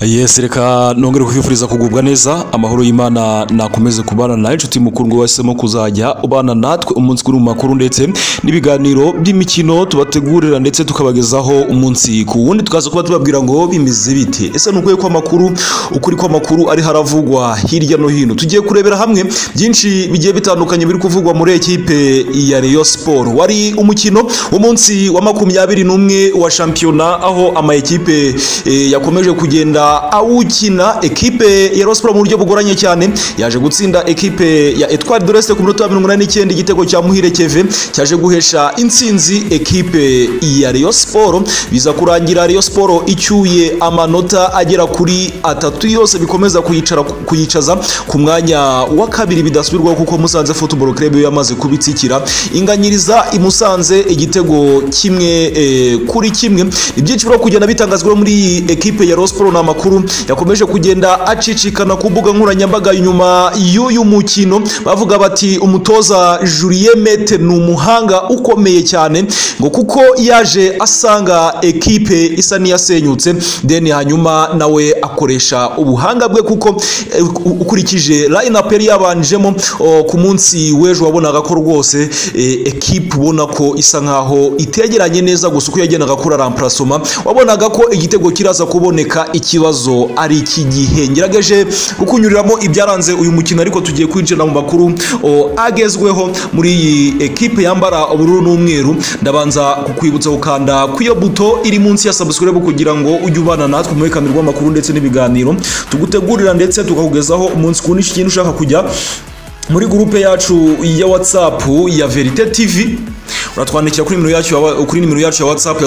Yes, reka nongere kwifuriza kugubwa neza, amahoro y'Imana nakomeze kubana na inshuti mukuru wasemo kuzajya ubana natwe umunsi kuri makuru ndetse n'ibiganiro by'imikino tubategurira ndetse tukabagezaho umunsi ku wundi, tukaza kuba tubabwira ngo bimize bite. Ese nuko kwa makuru ukuri kwa makuru ari haravugwa hirya no hino. Tugiye kurebera hamwe byinshi bigiye bitandukanye biri kuvugwa muri ekipe ya Rayon Sport. Wari umukino umunsi wa 21 wa Championa, aho ama ekipe yakomeje kugenda awukina. Ekipe ya Rayon Sport mu buryo bugoranye cyane yaje gutsinda ekipe ya Etoile de l'Est ku minota 89, igitego cya Muhire Keve cyaje guhesha intsinzi ekipe ya Rayon Sport. Biza kurangira Rayon Sport icyuye amanota agera kuri 3 yose, bikomeza kuyicaza ku mwanya wa kabiri bidasubirwaho, kuko Musanze Football Club yamaze kubitsikira inganyiriza imusanze igitego kimwe kuri kimwe. Ibyinshi byo kugenda bitangazwa muri ekipe ya Rayon Sport na makuru yakomeje kugenda acicikana ku mbuga nkoranyambaga nyuma y'uyu mukino. Bavuga bati umutoza Julien Numuhanga ukomeye cyane ngo kuko yaje asanga ekipe isa niyasenyutse, then hanyuma nawe akoresha ubuhanga bwe, kuko ukurikije line-up yari yabanjemo ku munsi w'ejo wabonaga ko rwose ekipe ubona ko isa nkaho itegeranye neza, gusa uko yagenaga kuri remplacement wabonaga ko igitego kiraza kuboneka ikibazo ari iki gihe. Ngerageje kukunyuriramo ibyaranze uyu mukino, ariko tugiye kwinjira mu makuru agezweho muri iyi ekipe yambara ubururu n'umweru. Ndabanza kukwibutsa gukanda kwiyo buto iri munsi ya subscribe kugira ngo ujye ubana natwe mu kamirwa amakuru ndetse n'ibiganiro tugutegurira ndetse tukakugezaho umunsi ku n'ikintu ushaka kujya muri groupe yacu ya WhatsApp ya Verite TV. Uratwandikira kuri nimero yacu ya WhatsApp ya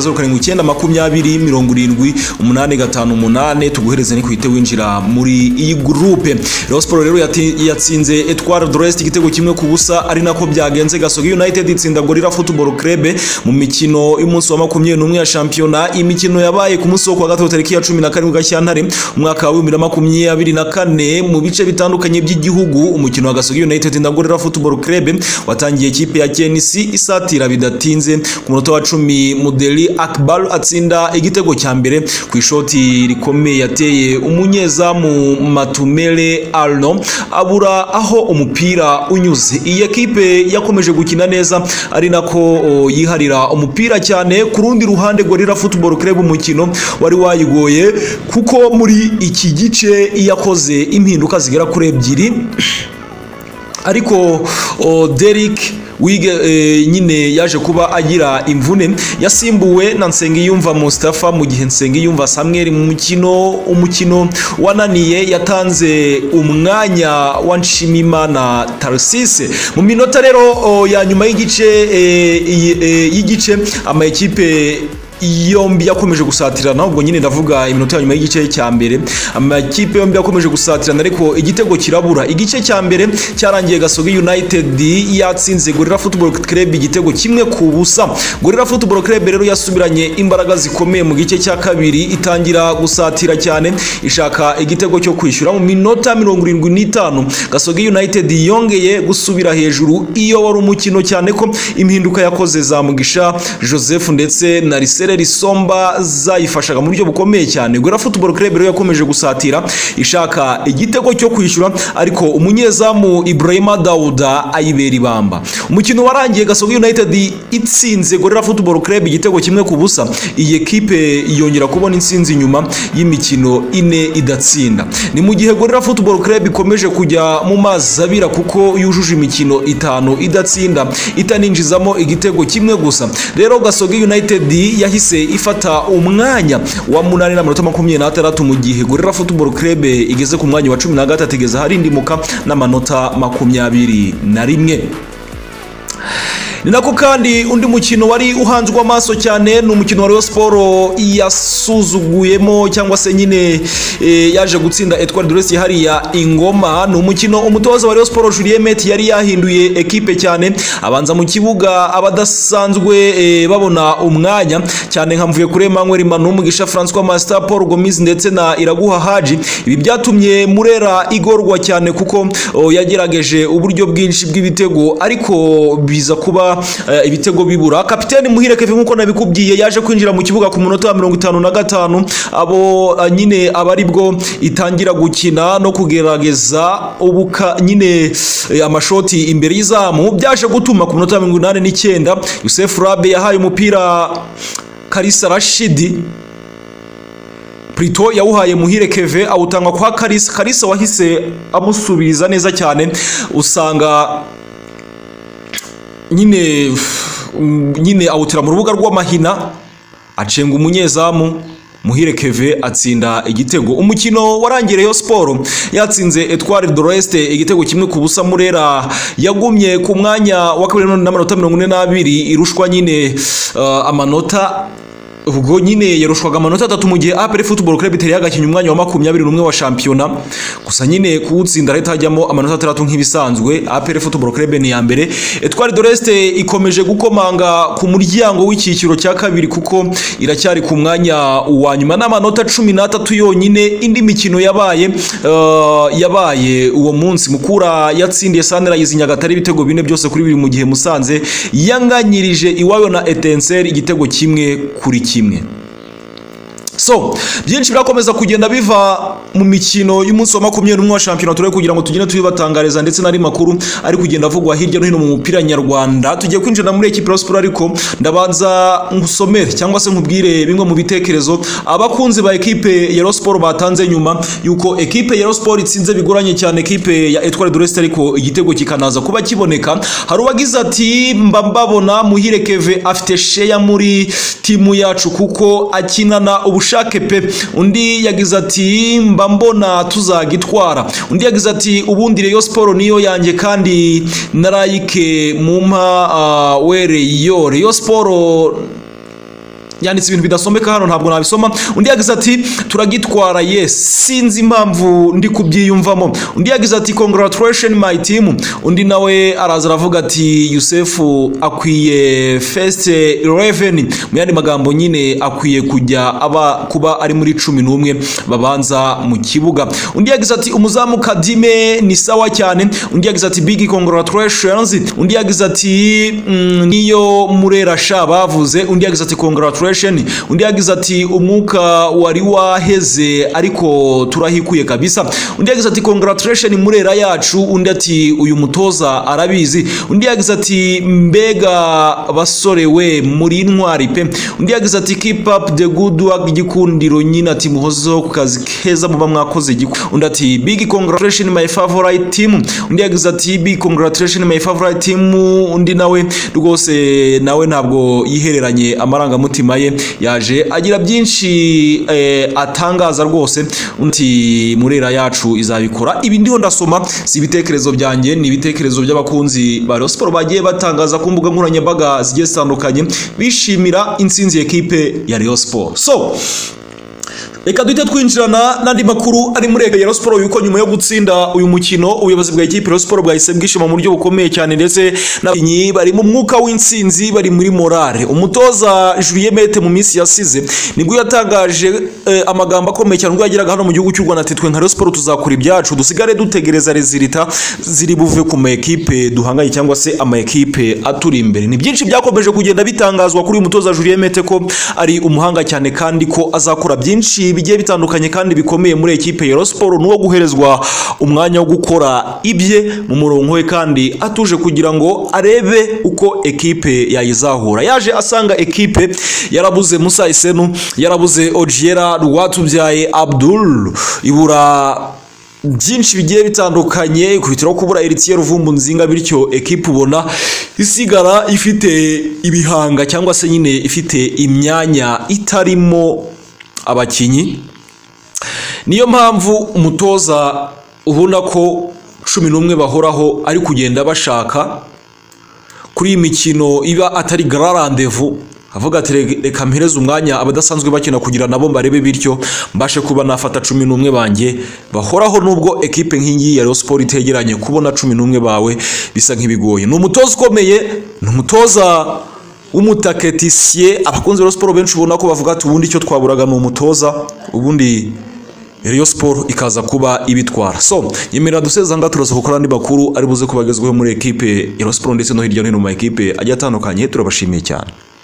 0920707858 tuguhereze ni kwite winjira muri iyi groupe. Rayon Sport rero yatsinze Etoile de l'Est igitego kimwe ku busa, ari nako byagenze. Gasogi United itsinda Gorilla Football Club mu mikino y'umunsi wa 21 ya Championa. Imikino yabaye ku munsi wo kwa gatatu tariki ya 17 Gashyantare umwaka wa 2024 mu bice bitandukanye by'igihugu. Umukino wa Gasogi United na Gorilla Football Club watangiye ikipe ya KNC isatira bidatinze ku munota wa 10 Mudeli Akbar atsinda igitego cya mbere ku ishoti rikomeye yateye umunyezamu Matumele Arno abura aho umupira unyuze. Iyi ekipe yakomeje gukina neza, ari nako yiharira umupira cyane. Ku rundi ruhande Gorilla Football Club umukino wari wayigoye, kuko muri iki gice yakoze impinduka zigera kuri 2, ariko Derek Wige nyine yaje kuba agira imvune, yasimbuwe na Nsengiyumva Mustafa, mu gihe Nsengiyumva Samuel mu umukino wananiye yatanze umwanya wa Nshimimana Tarsise. Mu minota rero ya nyuma y'igice ama ekipe yombi yakomeje gusatirana. Ubwo nyine ndavuga iminota ya nyuma y'igice cya mbere amakipe yombi yakomeje gusatirana, ariko igitego kirabura. Igice cya mbere cyarangiye Gasogi United yatsinze Gorilla Football Club igitego kimwe ku busa. Gorilla Football Club rero yasubiranye imbaraga zikomeye mu gice cya kabiri, itangira gusatira cyane ishaka igitego cyo kwishyura. Mu minota 75 Gasogi United yongeye gusubira hejuru. Iyo wari umukino cyane ko impinduka yakoze za Mugisha Joseph ndetse na Risomba zayifashaga mu buryo bukomeye cyane. Gorilla Football Club rero yakomeje gusatira ishaka igitego cyo kwishyura, ariko umunyezamu Ibrahima Dauda ayibera ibamba. Umukino warangiye Gasogi United itsinze Gorilla Football Club igitego kimwe ku busa. Iyi ekipe yongera kubona intsinzi nyuma y'imikino 4 idatsinda. Ni mu gihe Gorilla Football Club ikomeje kujya mu mazi abira, kuko yujuje imikino 5 idatsinda itaninjizamo igitego kimwe gusa. Rero Gasogi United yahise ifata umwanya wa 8 na minota 26, mu gihe Gorilla Football Club igeze ku mwanya wa 13 igeze harindimuka n'amanota 21. Ni nako kandi undi mukino wari uhanzwe amaso cyane ni umukino wa Rayon Sport yasuzuguyemo cyangwa se nyine yaje gutsinda Etoile de l'Est hariya Ingoma. Ni umukino umutoza wa Rayon Sport Julien yari yahinduye ekipe cyane, abanza mu kibuga abadasanzwe babona umwanya cyane nka Mvuye kure Emmanuel Manu, Mugisha François Master, Paul Gomis ndetse na Iraguha Haji. Ibi byatumye Murera igorwa cyane, kuko yagerageje uburyo bwinshi bw'ibitego, ariko biza kuba gutuma ibitego bibura. Kapiteni Muhire Kevin nkuko nabikubwiye yaje kwinjira mu kibuga ku munota wa 55 abo nyine abaribwo itangira gukina no kugerageza ubuka nyine amashoti imbere y'izamu, byaje gutuma ku munota wa 89 Youssef Rabe yahaye umupira Kalisa Rashidi Prito yawuhaye Muhire Keve awutanga kwa Kalisa wahise amusubiza neza cyane, usanga nyine awutira mu rubuga rw'amahina acenga umunyezamu Muhire Keve atsinda igitego. Umukino warangiye Rayon Sport yatsinze Etoile de l'Est igitego kimwe ku busa. Murera yagumye ku mwanya wa kabiri n'amanota 42 irushwa nyine amanota, ubwo nyine yarushwaga amanota 3 mu gihe APR Football Club itari yagakinya umwanya wa 21 wa Championa, gusa nyine kuwutsinda leta hajyamo amanota 3 nk'ibisanzwe. APR Football Club ni ya mbere, Etoile de l'Est ikomeje gukomanga ku muryango w'ikiciro cya kabiri kuko iracyari ku mwanya wa nyuma n'amanota 13 yonyine. Indi mikino yabaye uwo munsi, Mukura yatsindiye Sunrise Nyagatare ibitego 4 byose kuri 2 mu gihe Musanze yanganyirije iwayo na Etincelle igitego kimwe kuri kimwe. So byinshi birakomeza kugenda biva mu mikino y'umunsi wa 21 wa Championa turi kugira ngo tugende tubibatangariza, ndetse nari makuru ari kugenda avugwa hirya no hino mu mupira nyarwanda. Tugiye kwinjira muri equipe ya Sport, ariko ndabanza ngusomere cyangwa se nkubwire bimwe mu bitekerezo abakunzi ba equipe ya Sport batanze nyuma yuko equipe ya Sport itsinze bigoranye cyane equipe ya Etoile de l'Est, ariko igitego kikanaza kuba kiboneka. Hari uwagize ati mbabona Muhire Keve afite share muri timu yacu kuko akinana ubushake pe. Undi yagize ati mbona tuzagitwara. Undi yagize ati ubundi Rayon Sport niyo yanjye kandi narayike mumpa wereyo. Rayon Sport yanditse ibintu bidasomeka hano ntabwo nabisoma. Undi yagize ati turagitwara yes, sinzi impamvu ndi kubyiyumvamo. Undi yagize ati congratulations my team. Undi nawe araza aravuga ati Youssef akwiye first 11, mu yandi magambo nyine akwiye kujya kuba ari muri 11 babanza mu kibuga. Undi yagize ati umuzamu Kadime ni sawa cyane. Undi yagize ati big congratulations. Undi yagize ati niyo Murera sha bavuze. Undi yagize ati congratulations. Undi yagize ati umwuka wari waheze ariko turahikuye kabisa. Undi yagize ati congratulations Murera yacu. Undi ati uyu mutoza arabizi. Undi yagize ati mbega basore we muri intwari pe. Undi yagize ati keep up the good work gikundiro nyina ati muhozo ku kazi keza muba mwakoze giku. Undi ati big congratulations my favorite team. Undi yagize ati big congratulations my favorite team. Undi nawe rwose nawe ntabwo yihereranye amaranga mutima ye, yaje agira byinshi atangaza rwose. Undi Murera yacu izabikora. Ibi ndiho ndasoma si ibitekerezo byanjye, ni ibitekerezo by'abakunzi ba Rayon Sport bagiye batangaza ku mbuga nkoranyambaga zigiye zitandukanye bishimira intsinzi equipe ya Rayon Sport. So reka duhite twinjirana n'andi makuru ari muri Rayon Sport yuko nyuma yo gutsinda uyu mukino ubuyobozi bwa equipe Rayon Sport bwahise bwishima mu buryo bukomeye cyane, ndetse n'abakinyi bari mu mwuka w'intsinzi, bari muri morale. Umutoza Julien Mete mu minsi yasize nibwo yatangaje amagambo akomeye cyane ubwo yagiraga hano mu gihugu cy'u Rwanda ati twe nka Rayon Sport tuzakora ibyacu, dusigare dutegereza resultat ziri buve ku ma equipe duhanganye cyangwa se ama equipe aturi imbere. Ni byinshi byakomeje kugenda bitangazwa kuri uyu mutoza Julien Mete ko ari umuhanga cyane kandi ko azakora byinshi bigiye bitandukanye kandi bikomeye muri equipe ya Rayon Sport, nuwo guherezwa umwanya wo gukora ibye mu murongo we kandi atuje kugira ngo arebe uko equipe yayizahura. Yaje asanga equipe yarabuze Musa Isenu, yarabuze Ojiera Rwatubyaye Abdul, ibura byinshi bigiye bitandukanye kubitiro kubura Eritier Ruvumbu Nzinga, bityo equipe ubona isigara ifite ibihanga cyangwa se nyine ifite imyanya itarimo abakinyi. Niyo mpamvu umutoza ubona ko 11 bahoraho ari kugenda bashaka kuri imikino iba atari grand rendez-vous, avuga ati reka mpereze umwanya abadasanzwe bakina kugira nabo mbarebe, bityo mbashe kuba nafata 11 banjye bahoraho. Nubwo equipe nk'ingi ya Rayon Sport itegeranye kubona 11 bawe bisa nk'ibigoye. Ni umutoza ukomeye, ni umutoza umutaketisiye. Abakunzi ba Sport benshi ubona ko bavuga ati ubundi cyo twaburaga ni umutoza, ubundi Rayon Sport ikaza kuba ibitwara. So yemera duseza nga turaza gukora andi makuru ari buze kubagezweho muri equipe ya Rayon Sport ndetse no hirya no hino mu equipe ajya atandukanye. Turabashimiye cyane.